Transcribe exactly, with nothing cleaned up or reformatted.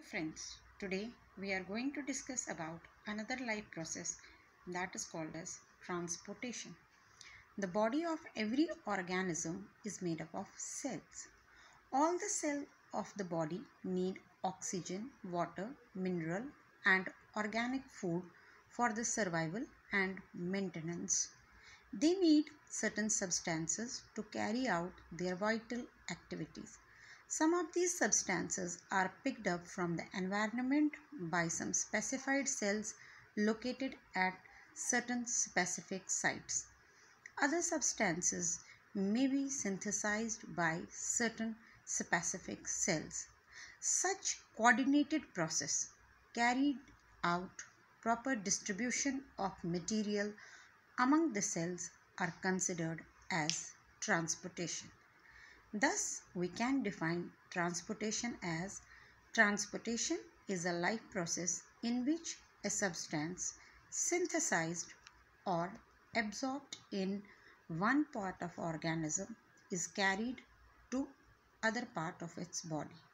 friends, today we are going to discuss about another life process that is called as transportation. The body of every organism is made up of cells. All the cells of the body need oxygen, water, mineral and organic food for the survival and maintenance. They need certain substances to carry out their vital activities. Some of these substances are picked up from the environment by some specified cells located at certain specific sites. Other substances may be synthesized by certain specific cells. Such coordinated process carried out proper distribution of material among the cells are considered as transportation. Thus, we can define transportation as transportation is a life process in which a substance synthesized or absorbed in one part of organism is carried to other part of its body.